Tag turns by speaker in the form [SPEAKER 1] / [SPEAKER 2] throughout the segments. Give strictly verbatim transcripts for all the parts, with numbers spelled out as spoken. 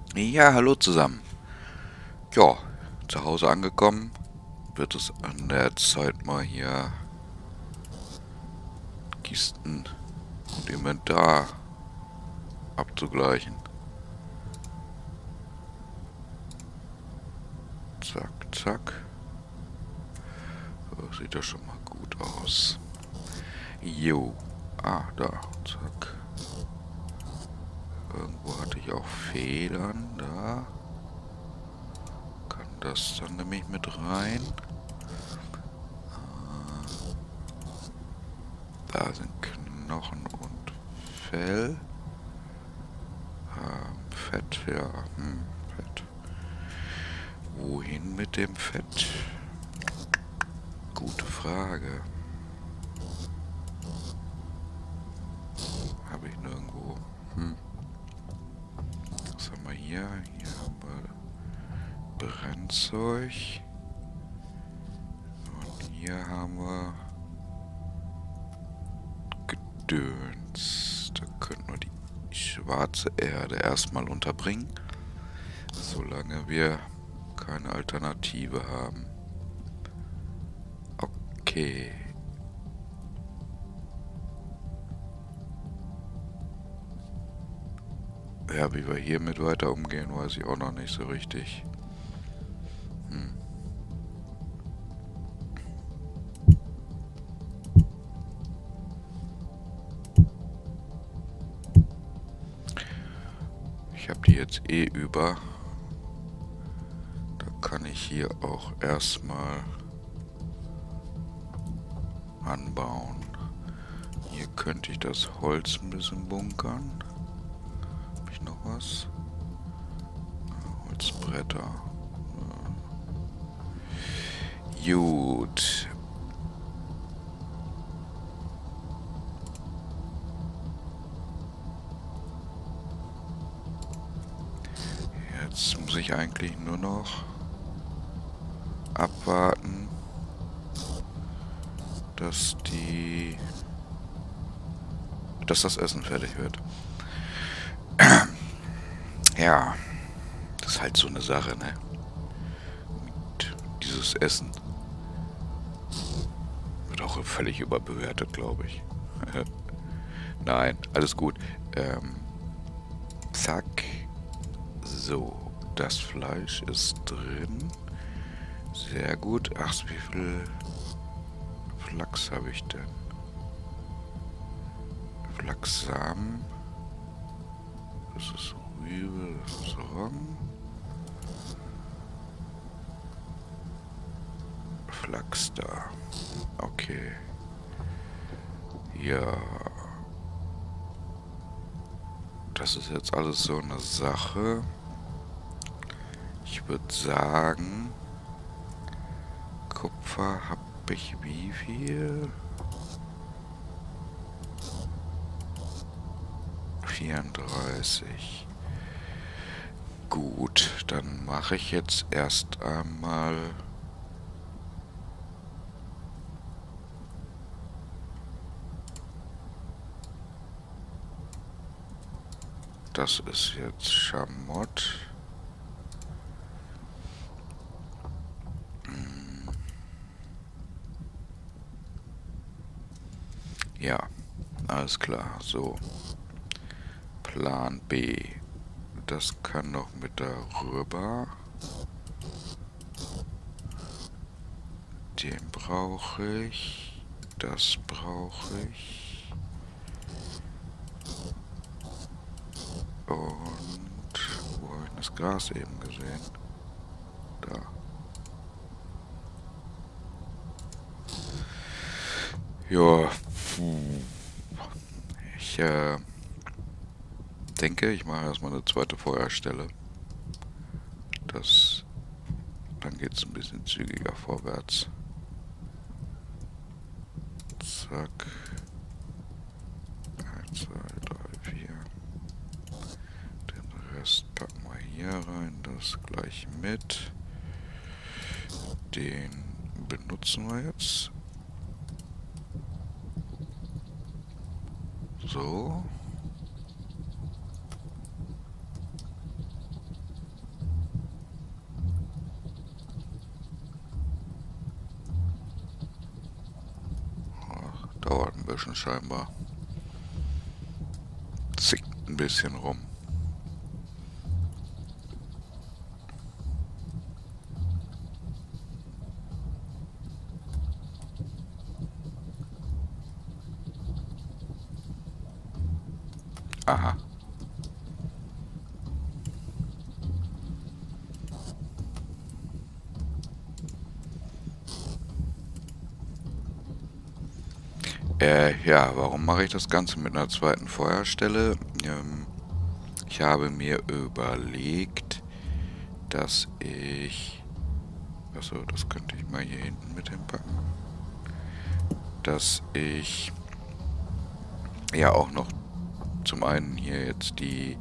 [SPEAKER 1] Ja, hallo zusammen. Ja, zu Hause angekommen, wird es an der Zeit mal hier Kisten und Inventar abzugleichen. Zack, zack. So, sieht das schon mal gut aus. Jo. Ah, da. Zack. Irgendwo hatte ich auch Federn. Da. Kann das dann nämlich mit rein. Da sind Knochen und Fell. Ähm, Fett, ja. Hm, Fett. Wohin mit dem Fett? Gute Frage. Habe ich nirgendwo. Hm. Was haben wir hier? Hier haben wir Brennzeug. Und hier haben wir Gedöns. Da könnten wir die schwarze Erde erstmal unterbringen. Solange wir keine Alternative haben. Okay. Ja, wie wir hiermit weiter umgehen, weiß ich auch noch nicht so richtig. Hm. Ich habe die jetzt eh über. Da kann ich hier auch erstmal anbauen. Hier könnte ich das Holz ein bisschen bunkern. Habe ich noch was? Holzbretter. Gut. Jetzt muss ich eigentlich nur noch abwarten, dass die... dass das Essen fertig wird. Ja, das ist halt so eine Sache, ne? Mit dieses Essen wird auch völlig überbewertet, glaube ich. Nein, alles gut. Ähm, zack. So, das Fleisch ist drin. Sehr gut. Ach, wie viel Flachs habe ich denn? Flachssamen. Das ist Rübe, das ist Roggen. Flachs da. Okay. Ja. Das ist jetzt alles so eine Sache. Ich würde sagen, Kupfer habe ich wie viel? vierunddreißig. Gut, dann mache ich jetzt erst einmal das ist jetzt Schamott. Hm. Ja, alles klar. So. Plan B. Das kann noch mit darüber. Den brauche ich. Das brauche ich. Und wo habe ich das Gras eben gesehen? Da. Ja. Ich äh, denke, ich mache erstmal eine zweite Feuerstelle. Das, dann geht es ein bisschen zügiger vorwärts. Zack. eins, zwei, drei, vier. Den Rest packen wir hier rein. Das gleich mit. Den benutzen wir jetzt. So. abwischen scheinbar. Zickt ein bisschen rum. Aha. Äh, ja, warum mache ich das Ganze mit einer zweiten Feuerstelle? Ähm, ich habe mir überlegt, dass ich... Achso, das könnte ich mal hier hinten mit hinpacken. Dass ich ja auch noch zum einen hier jetzt die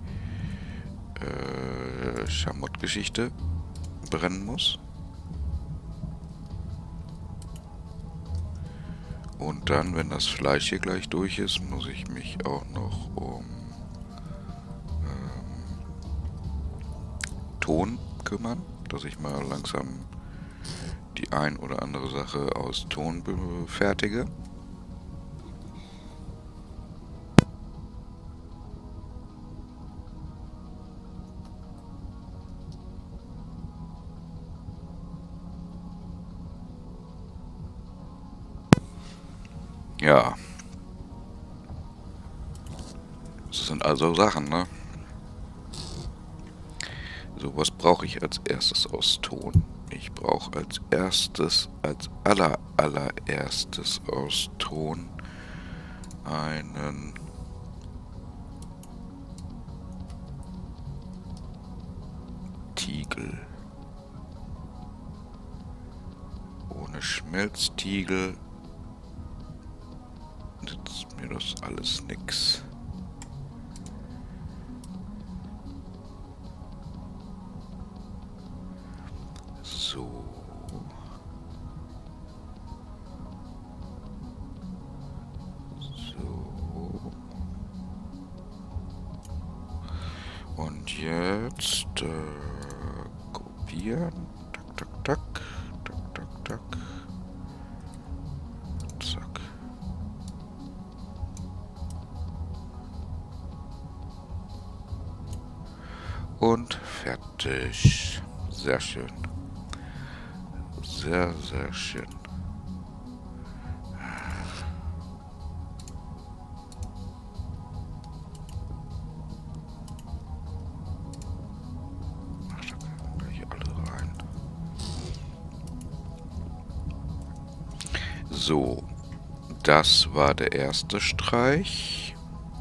[SPEAKER 1] äh, Schamottgeschichte brennen muss. Und dann, wenn das Fleisch hier gleich durch ist, muss ich mich auch noch um ähm, Ton kümmern, dass ich mal langsam die ein oder andere Sache aus Ton fertige. Ja. Das sind also Sachen, ne? So, was brauche ich als erstes aus Ton? Ich brauche als erstes, als aller, allererstes aus Ton einen Tiegel. Ohne Schmelztiegel nützt mir das alles nix. So. So. Und jetzt äh, kopieren. Tak, tak, tak. Tak, tak, tak. Zack. Und fertig. Sehr schön. Sehr, sehr schön. Ach, da können hier alle rein. So. Das war der erste Streich.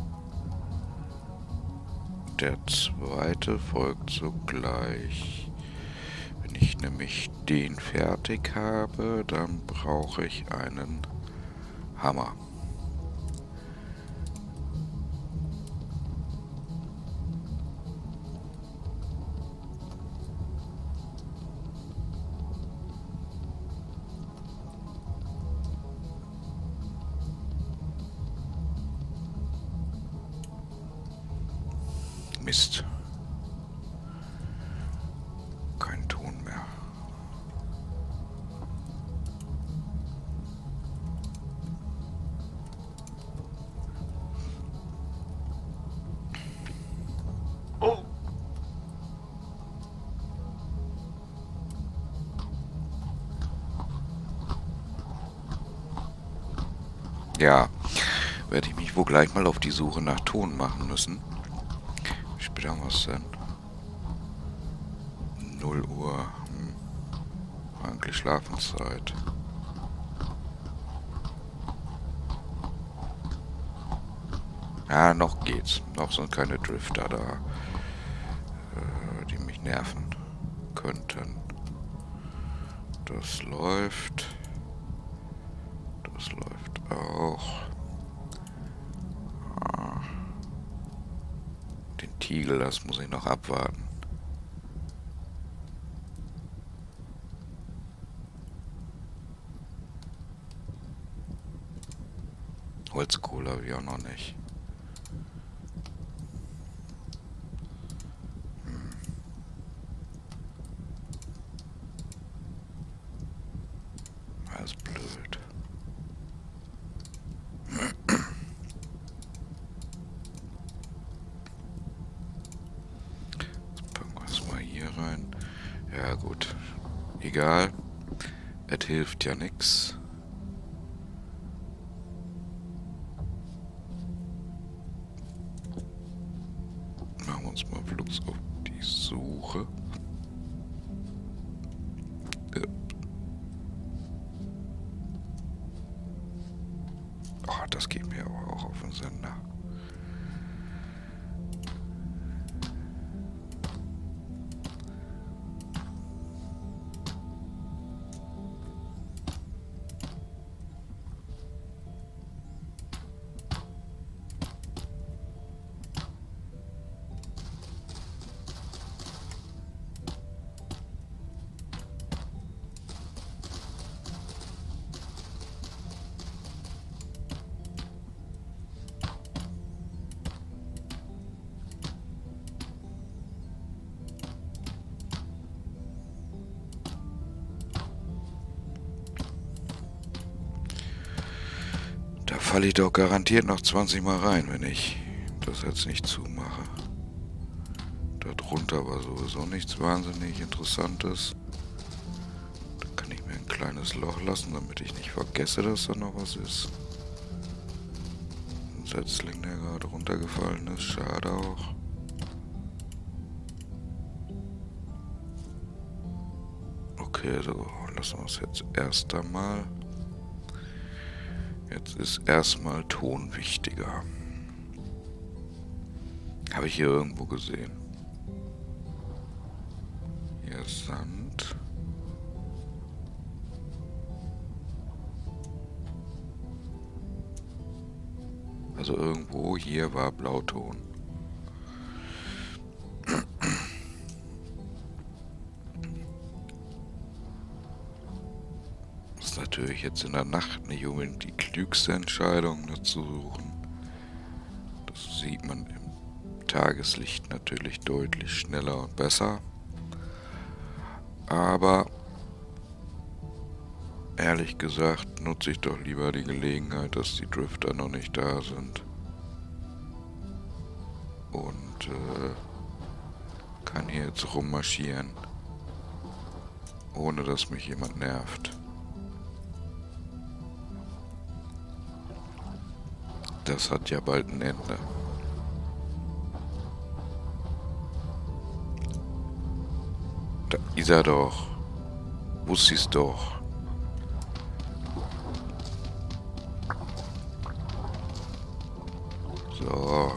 [SPEAKER 1] Der zweite folgt sogleich. Wenn ich nämlich den fertig habe, dann brauche ich einen Hammer. Mist. Kein Ton mehr. Oh. Ja, werde ich mich wohl gleich mal auf die Suche nach Ton machen müssen. Wie spät haben wir es denn? null Uhr. Hm. Eigentlich Schlafenszeit. Ja, noch geht's. Noch sind keine Drifter da, äh, die mich nerven könnten. Das läuft. Das läuft auch. Ah. Den Tiegel, das muss ich noch abwarten. Holzkohle habe ich auch noch nicht. Hm. Alles blöd. Hm. rein. Ja gut. Egal. Es hilft ja nix. Machen wir uns mal flugs auf die Suche. Äh. Oh, das geht mir aber auch auf den Sender. Da falle ich doch garantiert noch zwanzig Mal rein, wenn ich das jetzt nicht zumache. Darunter war sowieso nichts wahnsinnig Interessantes. Da kann ich mir ein kleines Loch lassen, damit ich nicht vergesse, dass da noch was ist. Ein Setzling, der gerade runtergefallen ist. Schade auch. Okay, so lassen wir es jetzt erst einmal. Jetzt ist erstmal Ton wichtiger. Habe ich hier irgendwo gesehen. Hier ist Sand. Also irgendwo hier war Blauton. Das ist natürlich jetzt in der Nacht nicht unbedingt die klügste Entscheidung, das zu suchen. Das sieht man im Tageslicht natürlich deutlich schneller und besser. Aber ehrlich gesagt nutze ich doch lieber die Gelegenheit, dass die Drifter noch nicht da sind. Und äh, kann hier jetzt rummarschieren, ohne dass mich jemand nervt. Das hat ja bald ein Ende. Da ist er doch. Wusste ich's doch. So.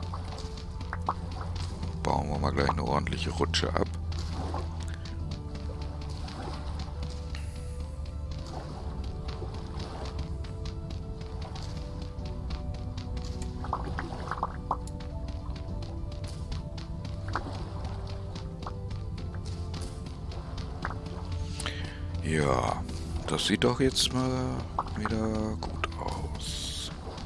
[SPEAKER 1] Bauen wir mal gleich eine ordentliche Rutsche ab. Ja, das sieht doch jetzt mal wieder gut aus.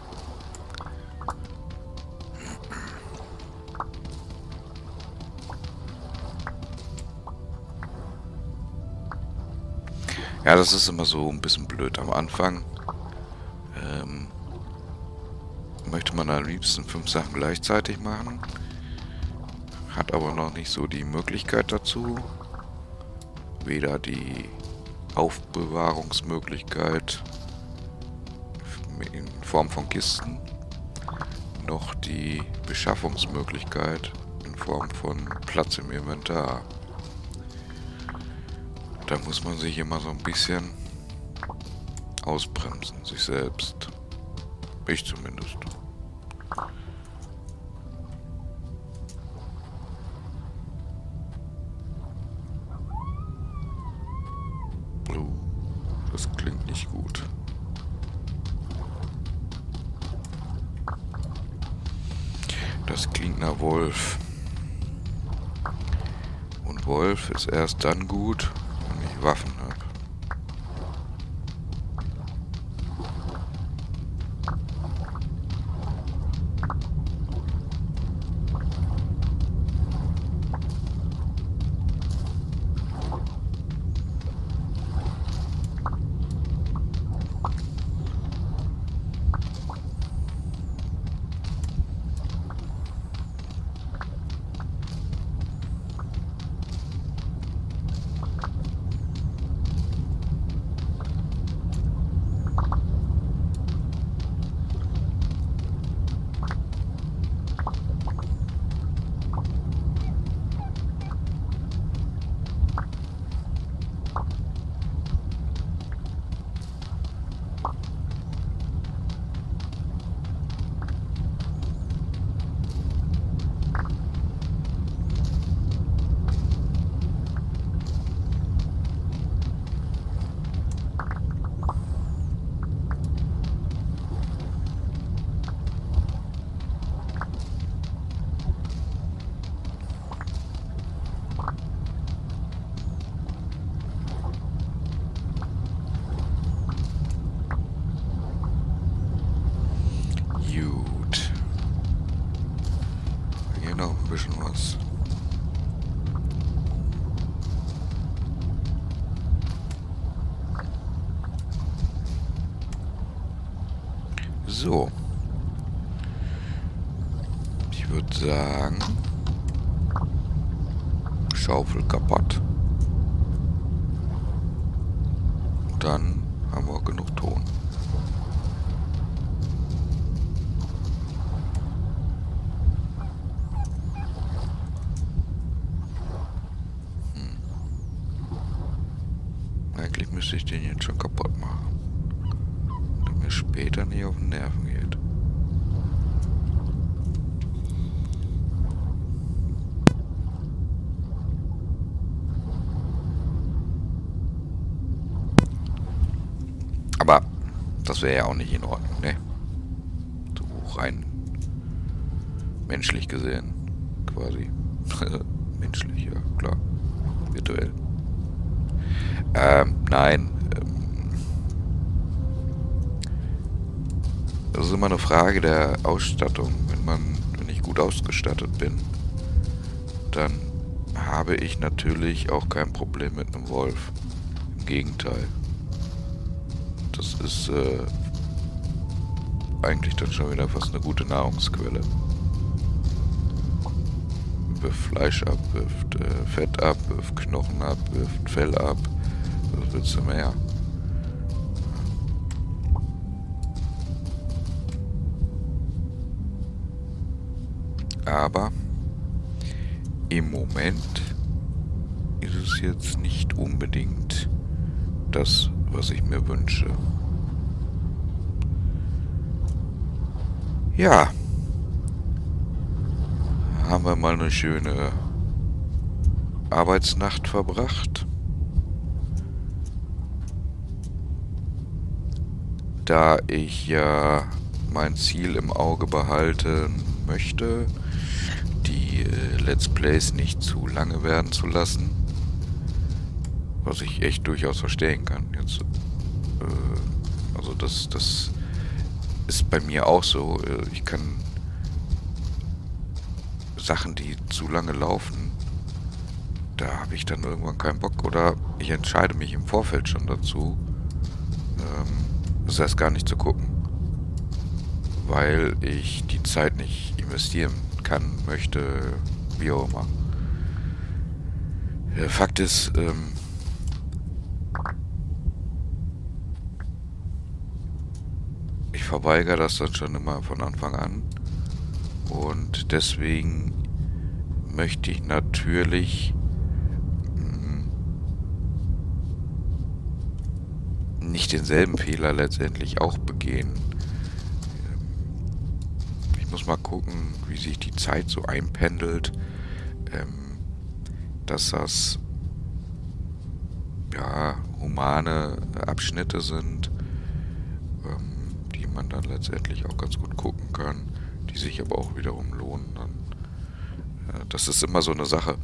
[SPEAKER 1] Ja, das ist immer so ein bisschen blöd am Anfang. Ähm, möchte man am liebsten fünf Sachen gleichzeitig machen. Hat aber noch nicht so die Möglichkeit dazu. Weder die Aufbewahrungsmöglichkeit in Form von Kisten, noch die Beschaffungsmöglichkeit in Form von Platz im Inventar. Da muss man sich immer so ein bisschen ausbremsen, sich selbst. Ich zumindest. Das klingt nicht gut. Das klingt nach Wolf. Und Wolf ist erst dann gut, wenn ich Waffen habe. So. Ich würde sagen... Schaufel kaputt. Dann haben wir genug Ton. Hm. Eigentlich müsste ich den jetzt schon kaputt machen. Damit mir später nicht auf den Nerven geht. Aber das wäre ja auch nicht in Ordnung, ne? So rein menschlich gesehen, quasi. Menschlich, ja, klar. Virtuell. Ähm, nein. Ähm, das ist immer eine Frage der Ausstattung. Wenn man, wenn ich gut ausgestattet bin, dann habe ich natürlich auch kein Problem mit einem Wolf. Im Gegenteil. Das ist äh, eigentlich dann schon wieder fast eine gute Nahrungsquelle. Wirft Fleisch ab, wirft äh, Fett ab, wirft Knochen ab, wirft Fell ab. Was willst du mehr? Aber im Moment ist es jetzt nicht unbedingt das, was ich mir wünsche. Ja. Haben wir mal eine schöne Arbeitsnacht verbracht. Da ich ja mein Ziel im Auge behalten möchte, die äh, Let's Plays nicht zu lange werden zu lassen. Was ich echt durchaus verstehen kann. Jetzt, äh, also das, das ist bei mir auch so. Ich kann Sachen, die zu lange laufen, da habe ich dann irgendwann keinen Bock. Oder ich entscheide mich im Vorfeld schon dazu, ähm, das heißt gar nicht zu gucken. Weil ich die Zeit nicht investieren kann, möchte, wie auch immer. Der Fakt ist, ähm, ich verweigere das dann schon immer von Anfang an. Und deswegen möchte ich natürlich mh, nicht denselben Fehler letztendlich auch begehen. Ich muss mal gucken, wie sich die Zeit so einpendelt, ähm, dass das ja humane Abschnitte sind, ähm, die man dann letztendlich auch ganz gut gucken kann, die sich aber auch wiederum lohnen. Dann, äh, das ist immer so eine Sache.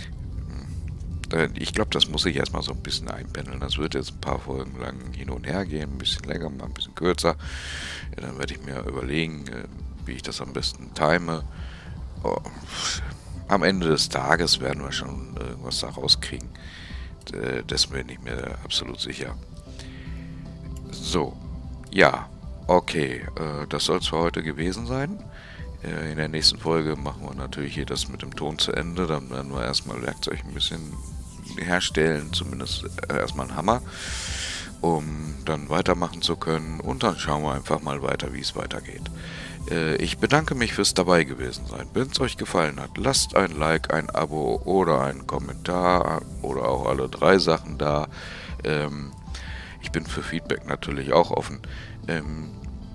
[SPEAKER 1] Ich glaube, das muss ich erstmal so ein bisschen einpendeln. Das wird jetzt ein paar Folgen lang hin und her gehen, ein bisschen länger, mal ein bisschen kürzer. Ja, dann werde ich mir überlegen, äh, wie ich das am besten time. Oh, am Ende des Tages werden wir schon irgendwas da rauskriegen. Äh, dessen bin ich mir absolut sicher. So, ja, okay, äh, das soll es für heute gewesen sein. Äh, in der nächsten Folge machen wir natürlich hier das mit dem Ton zu Ende. Dann werden wir erstmal Werkzeug ein bisschen herstellen, zumindest äh, erstmal einen Hammer, um dann weitermachen zu können. Und dann schauen wir einfach mal weiter, wie es weitergeht. Äh, ich bedanke mich fürs dabei gewesen sein. Wenn es euch gefallen hat, lasst ein Like, ein Abo oder einen Kommentar oder auch alle drei Sachen da. Ähm, ich bin für Feedback natürlich auch offen. Ähm,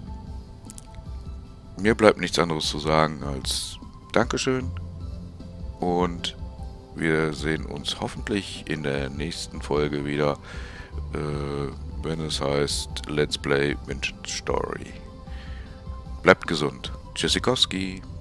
[SPEAKER 1] mir bleibt nichts anderes zu sagen als Dankeschön und wir sehen uns hoffentlich in der nächsten Folge wieder, äh, wenn es heißt Let's Play Vintage Story. Bleibt gesund. Tschüssikowski.